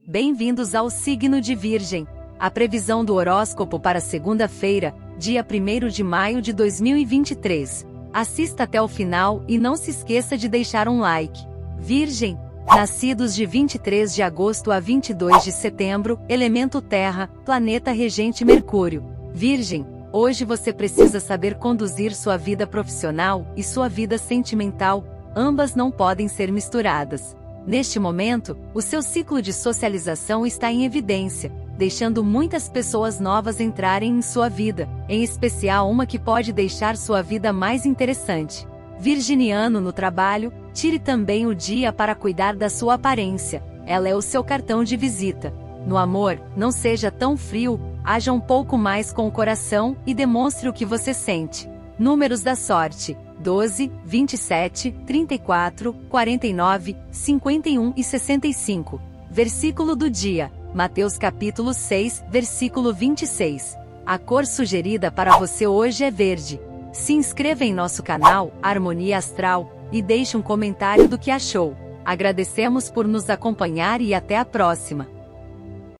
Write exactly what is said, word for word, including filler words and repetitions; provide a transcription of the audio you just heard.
Bem-vindos ao signo de Virgem. A previsão do horóscopo para segunda-feira, dia primeiro de maio de dois mil e vinte e três. Assista até o final e não se esqueça de deixar um like. Virgem, nascidos de vinte e três de agosto a vinte e dois de setembro, elemento Terra, planeta regente Mercúrio. Virgem, hoje você precisa saber conduzir sua vida profissional e sua vida sentimental, ambas não podem ser misturadas. Neste momento, o seu ciclo de socialização está em evidência, deixando muitas pessoas novas entrarem em sua vida, em especial uma que pode deixar sua vida mais interessante. Virginiano no trabalho, tire também o dia para cuidar da sua aparência, ela é o seu cartão de visita. No amor, não seja tão frio, haja um pouco mais com o coração e demonstre o que você sente. Números da sorte: doze, vinte e sete, trinta e quatro, quarenta e nove, cinquenta e um e sessenta e cinco. Versículo do dia: Mateus capítulo seis, versículo vinte e seis. A cor sugerida para você hoje é verde. Se inscreva em nosso canal, Harmonia Astral, e deixe um comentário do que achou. Agradecemos por nos acompanhar e até a próxima.